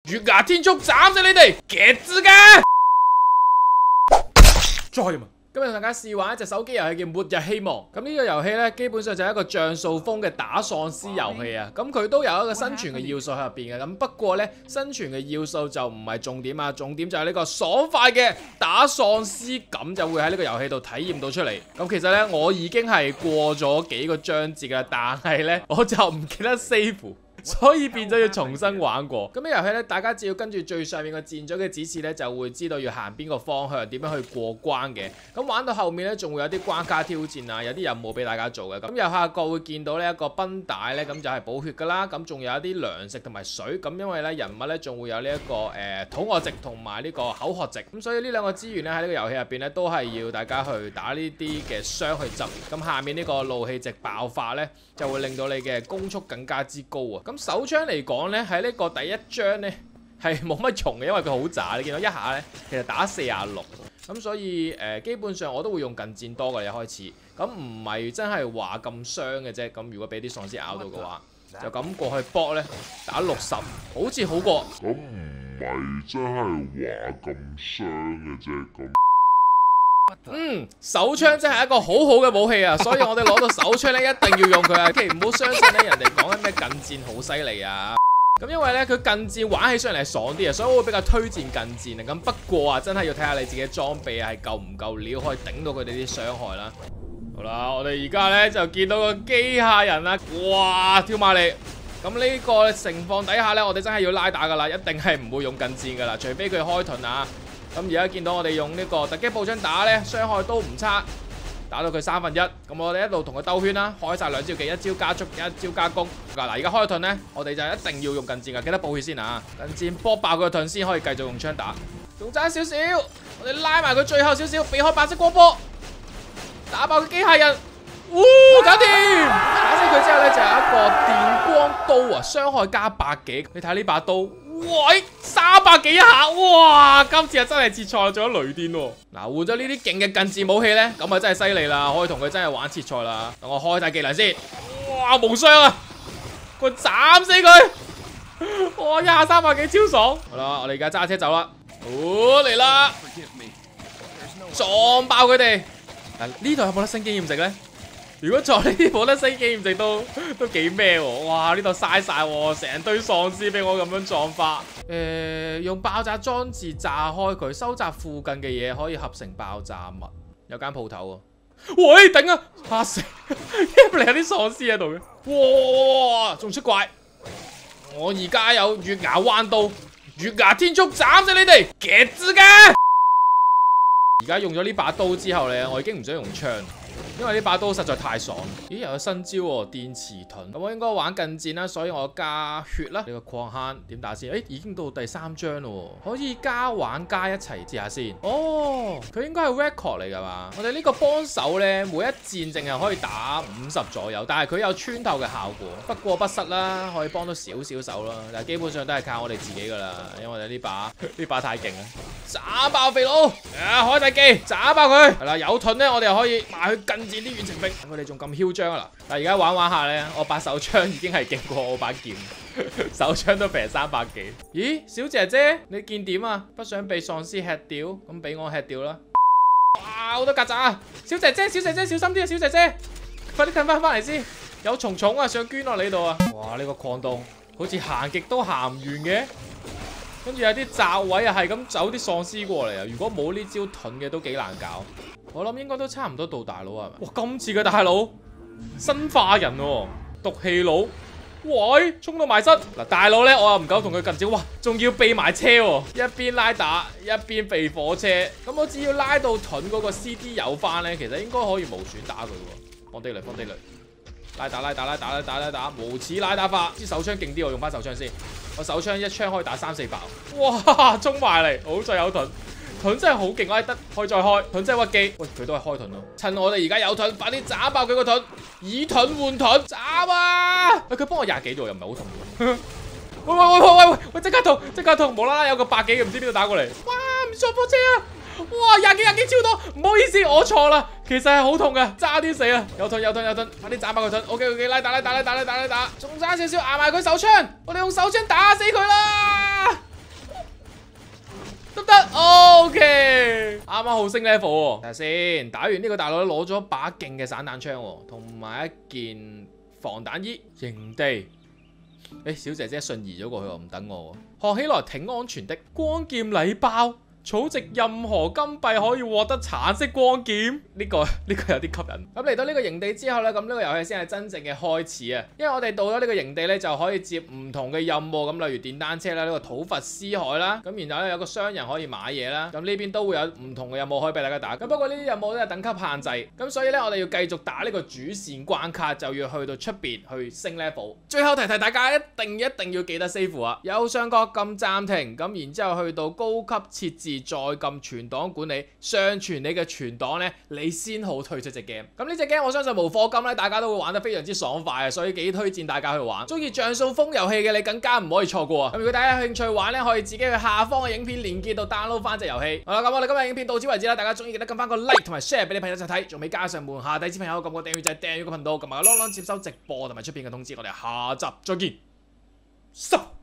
月牙天速斬死你哋，夾子噶！再啊！今日同大家試玩一隻手機遊戲叫《末日希望》。咁呢個遊戲呢，基本上就係一個像素風嘅打喪屍遊戲啊。咁佢都有一個生存嘅要素喺入邊嘅。咁不過呢，生存嘅要素就唔係重點啊。重點就係呢個爽快嘅打喪屍感就會喺呢個遊戲度體驗到出嚟。咁其實呢，我已經係過咗幾個章節噶，但係呢，我就唔記得 save。所以變咗要重新玩過。咁呢遊戲咧，大家只要跟住最上面個箭嘴嘅指示咧，就會知道要行邊個方向，點樣去過關嘅。咁玩到後面咧，仲會有啲關卡挑戰啊，有啲任務俾大家做嘅。咁右下角會見到呢一個繃帶咧，咁就係補血噶啦。咁仲有一啲糧食同埋水。咁因為咧人物咧仲會有呢一個肚餓值同埋呢個口渴值。咁所以呢兩個資源咧喺呢個遊戲入邊咧，都係要大家去打呢啲嘅傷去執。咁下面呢個怒氣值爆發咧，就會令到你嘅攻速更加之高啊！咁手槍嚟講咧，喺呢個第一章咧係冇乜用嘅，因為佢好渣。你見到一下咧，其實打46，咁所以基本上我都會用近戰多嘅一開始。咁唔係真係話咁傷嘅啫。咁如果俾啲喪屍咬到嘅話，就咁過去搏咧，打60，好似好過。 咁唔係真係話咁傷嘅啫。咁手槍真係一個好好嘅武器啊！所以我哋攞到手槍咧，一定要用佢啊！千祈唔好相信咧人哋講緊咩近戰好犀利啊！咁因為咧佢近戰玩起上嚟係爽啲啊，所以我會比較推薦近戰啊。咁不過啊，真係要睇下你自己裝備係夠唔夠料，可以頂到佢哋啲傷害啦。好啦，我哋而家咧就見到個機械人啦，哇，跳埋嚟！咁呢個情況底下咧，我哋真係要拉打噶啦，一定係唔會用近戰噶啦，除非佢開盾啊。咁而家見到我哋用呢個突擊步槍打呢，傷害都唔差，打到佢1/3。咁我哋一路同佢兜圈啦，開晒兩招技，一招加速，一招加攻。嗱，而家開盾呢，我哋就一定要用近戰噶，記得補血先啊！近戰搏爆佢個盾先可以繼續用槍打，仲爭少少，我哋拉埋佢最後少少，避開白色光波，打爆佢機械人，搞掂！打死佢之後呢，就有一個電光刀啊，傷害加100幾。你睇呢把刀。喂，300幾一下，哇！今次啊真係切菜，仲有雷電喎。嗱，換咗呢啲勁嘅近戰武器咧，咁啊真係犀利啦，可以同佢真係玩切菜啦。等我開晒技能先，哇，無雙啊！佢斬死佢，哇，一下300幾超爽。好啦，我哋而家揸車走啦，嚟啦，撞爆佢哋。嗱，呢度有冇得升經驗值咧？如果撞呢啲冇得升經驗值都幾咩喎？哇！呢度嘥晒喎，成堆喪屍俾我咁樣撞法。用爆炸裝置炸開佢，收集附近嘅嘢可以合成爆炸物。有間鋪頭喎。喂，頂啊！嚇死！入嚟有啲喪屍喺度嘅。哇！仲出怪！我而家有月牙彎刀，月牙天速斬死你哋，夾子噶！而家用咗呢把刀之後咧，我已經唔想用槍。因為呢把刀實在太爽。咦，又有新招喎，電磁盾。咁我應該玩近戰啦，所以我加血啦。呢個礦坑點打先？已經到第3章咯，可以加玩家一齊試下先。哦，佢應該係 record 嚟㗎嘛？我哋呢個幫手呢，每一戰淨係可以打50左右，但係佢有穿透嘅效果。不過不失啦，可以幫到少少手啦。但係基本上都係靠我哋自己㗎啦，因為我哋呢把太勁啦。斬爆肥佬！開大機，斬爆佢。係啦，有盾呢，我哋又可以埋去近戰啲遠程兵。佢哋仲咁囂張啊！嗱，但係而家玩下呢，我把手槍已經係勁過我把劍，手槍都平300幾。咦，小姐姐，你見點啊？不想被喪屍吃掉，咁俾我吃掉啦！哇，好多曱甴啊！小姐姐，小姐姐，小心啲啊！小姐姐，快啲褪翻嚟先，有蟲蟲啊，想捐落你度啊！哇，呢個礦洞好似行極都行唔完嘅。跟住有啲閘位啊，係咁走啲喪屍過嚟啊！如果冇呢招盾嘅都幾難搞。我諗應該都差唔多到大佬係咪？哇！今次嘅大佬生化人喎，毒氣佬，喂，衝到埋身嗱！大佬咧，我又唔夠同佢近照，哇！仲要避埋車喎，一邊拉打一邊避火車。咁我只要拉到盾嗰個 CD 有翻咧，其實應該可以無損打佢喎。放地雷，放地雷。拉打，無恥拉打法，支手槍勁啲，我用翻手槍先。我手槍一槍可以打3-4爆，哇！衝埋嚟，好在有盾，盾真係好勁，我得可以再開，盾真係屈機。喂，佢都係開盾咯，趁我哋而家有盾，快啲斬爆佢個盾，以盾換盾，斬啊！佢幫我20幾度又唔係好痛喎。喂，即刻痛，無啦啦有個100幾嘅唔知邊度打過嚟，哇！唔坐火車啊！哇，20幾超多，唔好意思，我錯啦，其實係好痛嘅，差啲死啊！有盾，快啲斬爆佢盾 ，OK， 拉打，仲差少少，挨埋佢手槍，我哋用手槍打死佢啦！ 啱好升 level 喎。睇下先，打完呢個大佬攞咗把勁嘅散彈槍喎，同埋一件防彈衣。營地，小姐姐瞬移咗過去喎，唔等我喎。學起來挺安全的。光劍禮包。儲值任何金幣可以獲得橙色光劍，呢個有啲吸引。咁嚟到呢個營地之後呢，咁呢個遊戲先係真正嘅開始啊！因為我哋到咗呢個營地呢，就可以接唔同嘅任務，咁例如電單車啦，呢個討伐獅海啦，咁然後呢，有個商人可以買嘢啦，咁呢邊都會有唔同嘅任務可以俾大家打。咁不過呢啲任務都係等級限制，咁所以呢，我哋要繼續打呢個主線關卡，就要去到出邊去升 level。最後提提大家一定要記得 save 啊！右上角撳暫停，咁然之後去到高級設置。再撳存檔管理，上傳你嘅存檔呢，你先好退出隻 game。咁呢隻 game 我相信無課金呢，大家都會玩得非常之爽快啊，所以幾推薦大家去玩。中意像素風遊戲嘅你更加唔可以錯過啊！咁如果大家有興趣玩呢，可以自己去下方嘅影片連結度 download 翻隻遊戲。好啦，咁我哋今日影片到此為止啦，大家中意記得撳翻個 like 同埋 share 俾你朋友一齊睇，仲未加上門下底小朋友撳個訂閱掣，訂閱個頻道，撳埋個啷啷接收直播同埋出片嘅通知。我哋下集再見。